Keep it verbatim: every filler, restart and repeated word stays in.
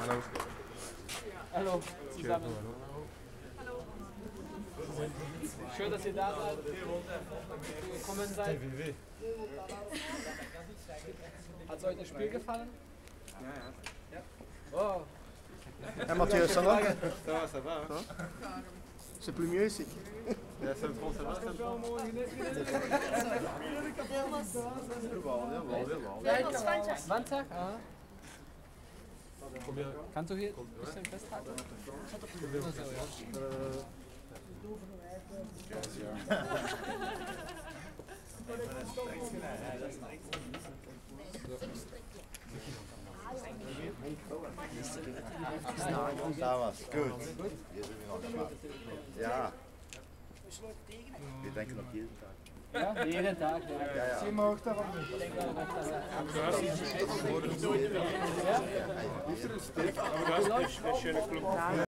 Hallo. Hallo zusammen. Schön, dass ihr da seid, gekommen seid. Hat es euch das Spiel gefallen? Ja, ja. Oh. Et Mathieu, ça va? Ça va, ça va. Hein? C'est plus mieux ici. Ja, ça va, ça va. zwanzig? Ah. Kannst du hier ein bisschen festhalten? Da war's. Gut. Hier sind wir noch schwach. Ja. Wir denken noch jeden Tag. Ja, jeden Tag. Ja, ja. Sie mag daarvan niet. Ich denke auch noch daran. Aber du hast eine schöne Klumpe.